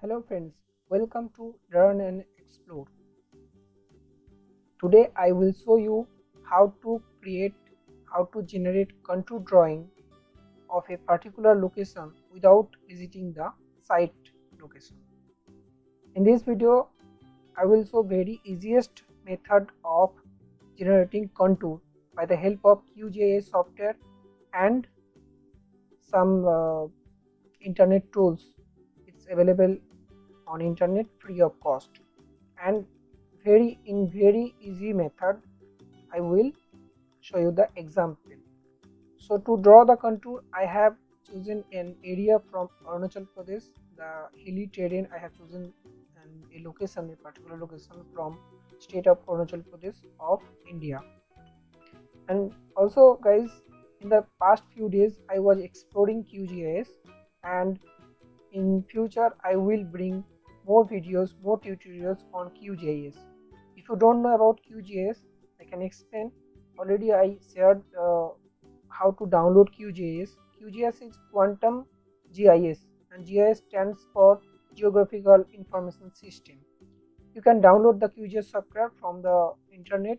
Hello friends, welcome to Learn and Explore. Today I will show you how to generate contour drawing of a particular location without visiting the site location. In this video, I will show very easiest method of generating contour by the help of QGIS software and some internet tools. It's available on internet free of cost, and very easy method I will show you the example. So to draw the contour, I have chosen an area from Arunachal Pradesh, the hilly terrain. I have chosen a particular location from state of Arunachal Pradesh of India. And also guys, in the past few days I was exploring QGIS, and in future I will bring more videos, more tutorials on QGIS. If you don't know about QGIS, I can explain. Already I shared how to download QGIS. QGIS is Quantum GIS, and GIS stands for Geographical Information System. You can download the QGIS software from the internet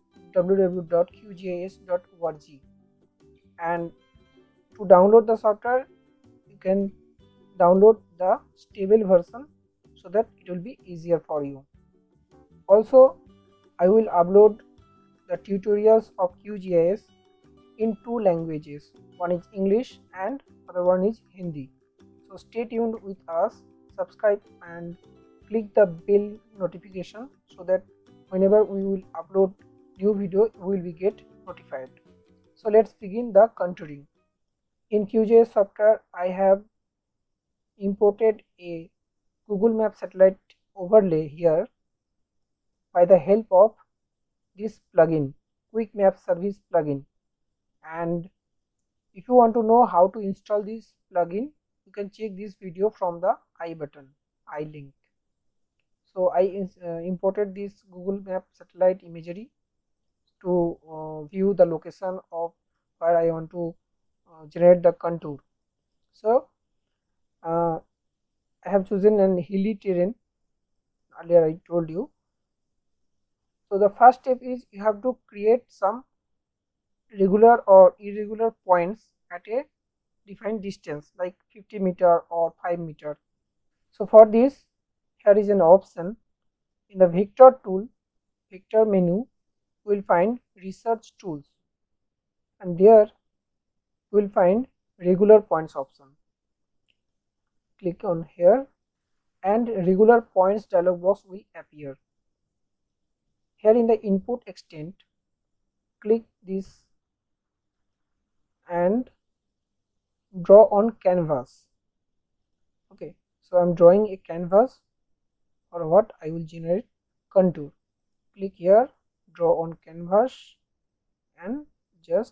www.qgis.org, and to download the software you can download the stable version so that it will be easier for you. Also, I will upload the tutorials of QGIS in two languages. One is English and other one is Hindi. So stay tuned with us, subscribe and click the bell notification so that whenever we will upload new video you will be get notified. So let's begin the contouring. In QGIS software I have imported a Google Map satellite overlay here by the help of this plugin, Quick Map Service plugin. And if you want to know how to install this plugin, you can check this video from the I button, I link. So I imported this Google Map satellite imagery to view the location of where I want to generate the contour. So I have chosen an hilly terrain, earlier I told you. So the first step is you have to create some regular or irregular points at a defined distance like 50 meter or 5 meter. So for this, here is an option in the vector tool, vector menu. You will find research tools, and there you will find regular points option. Click on here and regular points dialog box will appear. Here in the input extent, click this and draw on canvas. Okay, so I'm drawing a canvas for what I will generate contour. Click here, draw on canvas, and just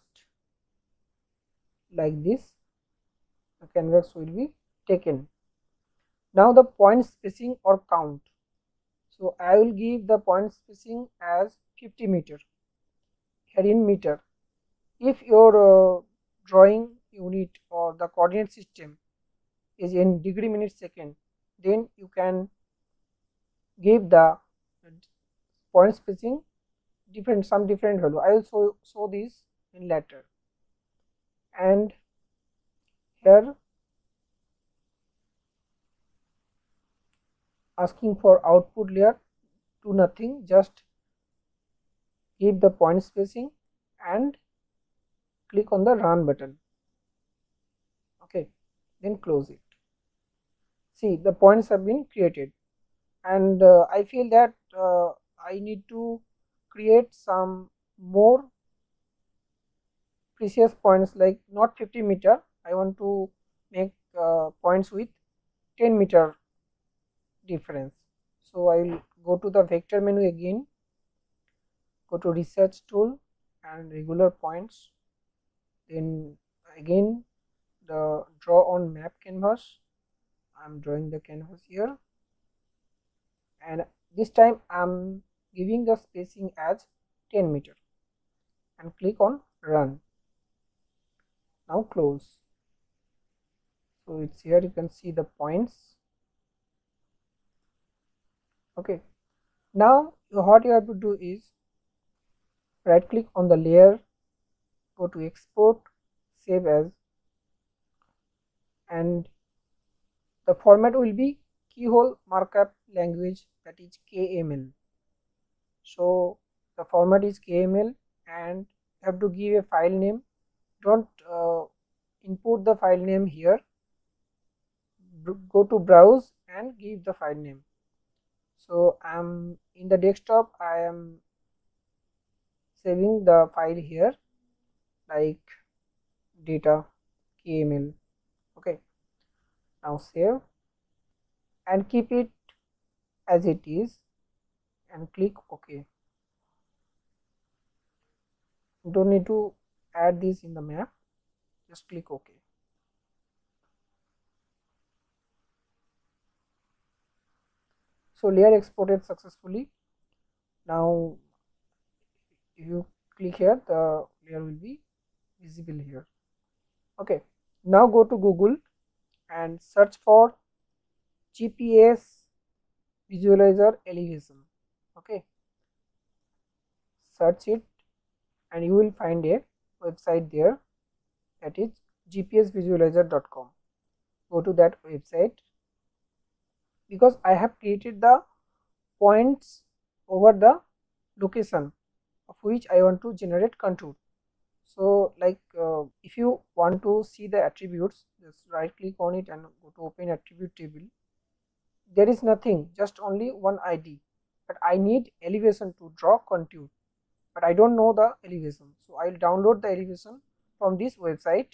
like this the canvas will be taken. Now the point spacing or count. So I will give the point spacing as 50 meter here in meter. If your drawing unit or the coordinate system is in degree, minute, second, then you can give the point spacing some different value. I will show this in later. And here asking for output layer, do nothing, just give the point spacing and click on the run button. Okay, then close it. See, the points have been created, and I feel that I need to create some more precious points, like not 50 meter. I want to make points with 10 meter difference. So I will go to the vector menu again, go to research tool and regular points, then again the draw on map canvas. I'm drawing the canvas here, and this time I'm giving the spacing as 10 meter and click on run. Now close. So it's here, you can see the points. Okay, now what you have to do is right click on the layer, go to export, save as, and the format will be keyhole markup language, that is KML. So the format is KML and you have to give a file name. Don't input the file name here. Go to browse and give the file name. So I'm in the desktop, I am saving the file here like data KML. Okay, now save and keep it as it is and click OK. Don't need to add this in the map, just click OK. So layer exported successfully. Now if you click here, the layer will be visible here. Okay, now go to Google and search for GPS visualizer elevation. Okay, search it and you will find a website there, that is gpsvisualizer.com. go to that website. Because I have created the points over the location of which I want to generate contour. So like if you want to see the attributes, just right click on it and go to open attribute table. There is nothing, just only one ID, but I need elevation to draw contour, but I don't know the elevation. So I'll download the elevation from this website,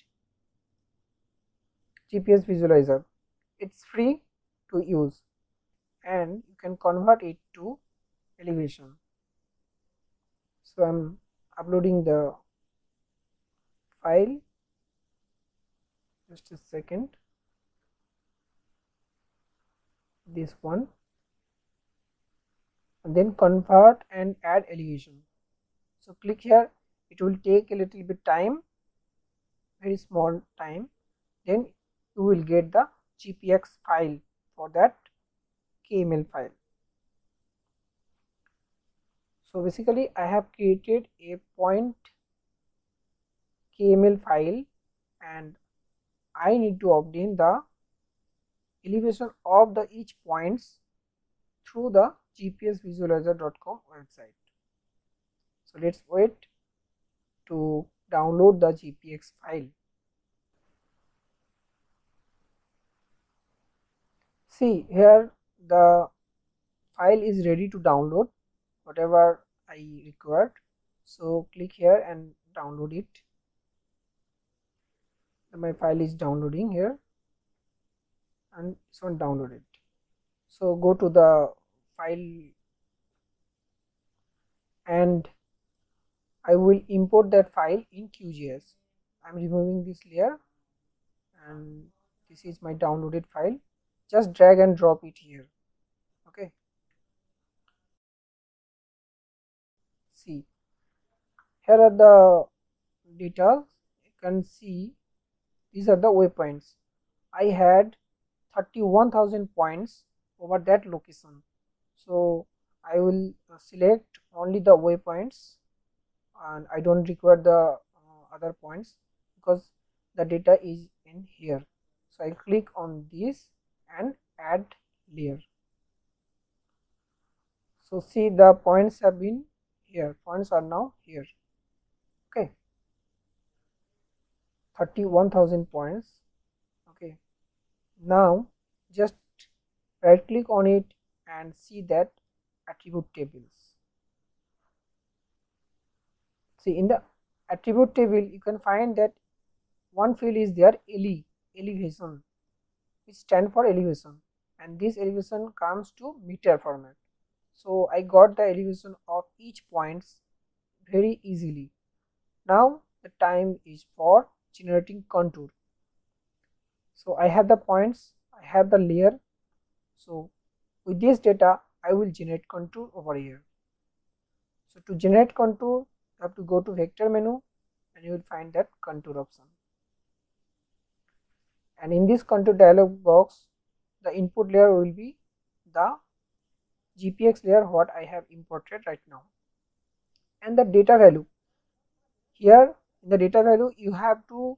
GPS visualizer. It's free to use and you can convert it to elevation. So I'm uploading the file, just a second, this one, and then convert and add elevation. So click here, it will take a little bit time, very small time, then you will get the GPX file for that KML file. So basically I have created a point KML file and I need to obtain the elevation of the each points through the gpsvisualizer.com website. So let's wait to download the GPX file. See here, the file is ready to download whatever I required. So click here and download it. My file is downloading here and it's on downloaded. So go to the file and I will import that file in QGIS. I'm removing this layer and this is my downloaded file. Just drag and drop it here. Okay, see here are the details. You can see these are the waypoints. I had 31,000 points over that location. So I will select only the waypoints and I don't require the other points because the data is in here. So I click on this and add layer. So see, the points have been here, points are now here. Okay, 31,000 points. Okay, now just right click on it and see that attribute tables. See, in the attribute table you can find that one field is there, LE, elevation, which stand for elevation, and this elevation comes to meter format. So I got the elevation of each points very easily. Now the time is for generating contour. So I have the points, I have the layer. So with this data I will generate contour over here. So to generate contour you have to go to vector menu and you will find that contour option, and in this contour dialog box the input layer will be the GPX layer what I have imported right now. And the data value, here in the data value you have to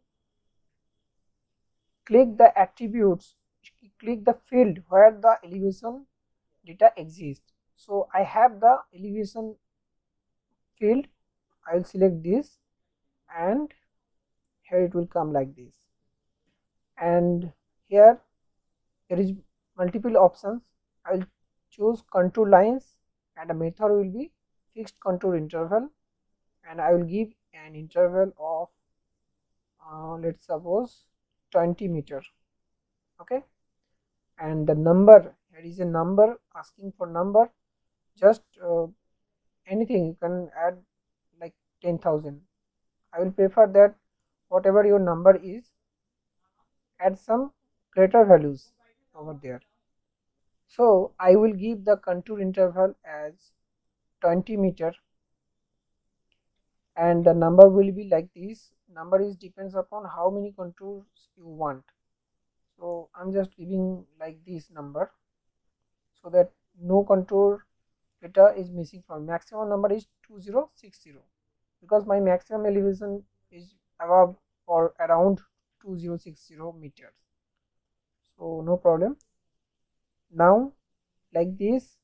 click the attributes, click the field where the elevation data exists. So I have the elevation field, I will select this, and here it will come like this. And here there is multiple options. I will choose contour lines, and the method will be fixed contour interval, and I will give an interval of let's suppose 20 meter. Okay, and the number, here is a number, asking for number, just anything you can add, like 10,000. I will prefer that whatever your number is, add some greater values over there. So I will give the contour interval as 20 meter, and the number will be like this. Number is depends upon how many contours you want. So I'm just giving like this number, so that no contour data is missing from. Maximum number is 2060, because my maximum elevation is above or around 2060 meters. So no problem. Now like this,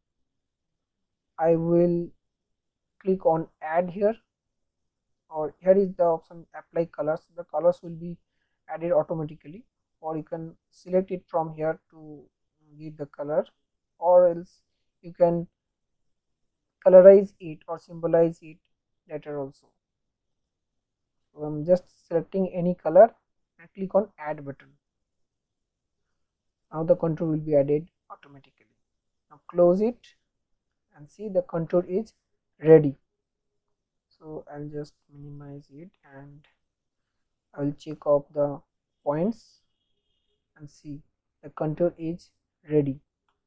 I will click on add here, or here is the option apply colors. The colors will be added automatically, or you can select it from here to give the color, or else you can colorize it or symbolize it later also. So I'm just selecting any color and click on add button. Now the contour will be added automatically. Now close it and see the contour is ready. So I'll just minimize it, and I will check off the points and see the contour is ready.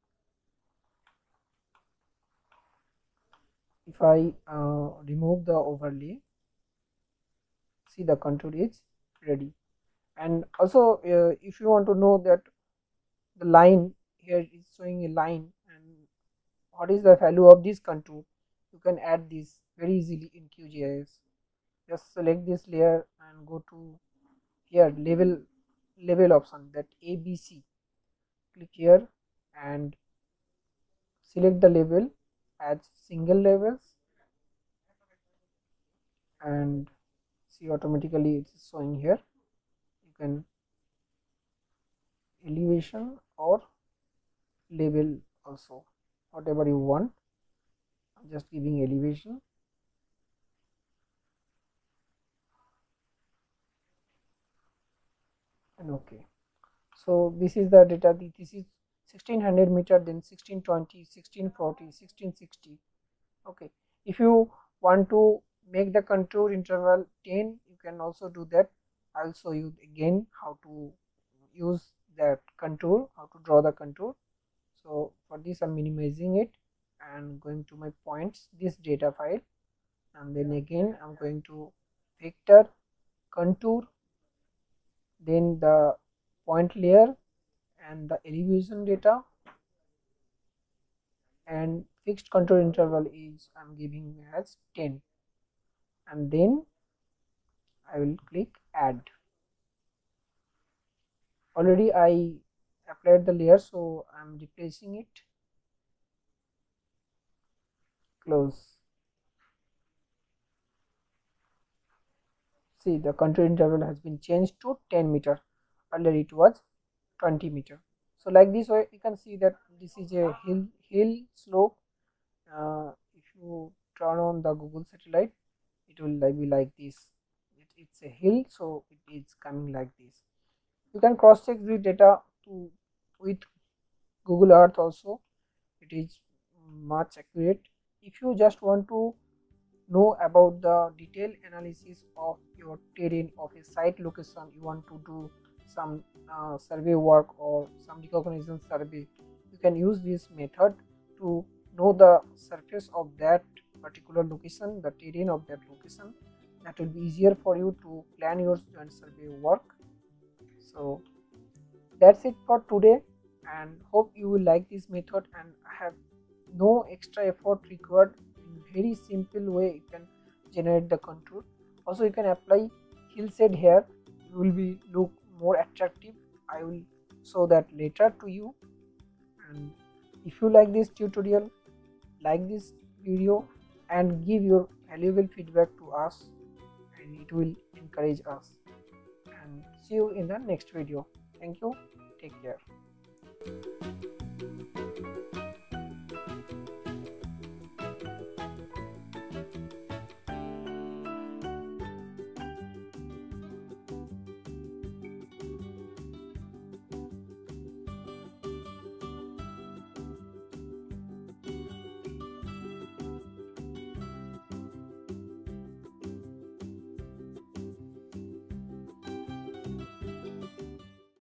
If I remove the overlay, see the contour is ready. And also if you want to know that the line here is showing a line and what is the value of this contour, you can add this very easily in QGIS. Just select this layer and go to here level option, that ABC, click here and select the level as single levels, and see automatically it's showing here. You can elevation or level also, whatever you want. I'm just giving elevation, and okay. So this is the data. This is 1600 meter, then 1620, 1640, 1660. Okay, if you want to make the contour interval 10, you can also do that. I'll show you again how to use that contour, how to draw the contour. So for this I'm minimizing it and going to my points, this data file, and then again I'm going to vector contour, then the point layer and the elevation data, and fixed contour interval is I'm giving as 10, and then I will click add. Already I applied the layer, so I'm replacing it. Close. See, the contour interval has been changed to 10 meter. Earlier it was 20 meter. So like this way you can see that this is a hill slope. If you turn on the Google satellite, it will be like this. It's a hill, so it is coming like this. You can cross check the data with Google Earth also. It is much accurate. If you just want to know about the detailed analysis of your terrain, of a site location, you want to do some survey work or some recognition survey, you can use this method to know the surface of that particular location, the terrain of that location. That will be easier for you to plan your joint survey work. So that's it for today, and hope you will like this method, and I have no extra effort required. In very simple way you can generate the contour. Also you can apply hillside here, it will be look more attractive. I will show that later to you. And if you like this tutorial, like this video and give your valuable feedback to us, and it will encourage us. And see you in the next video. Thank you. Take care.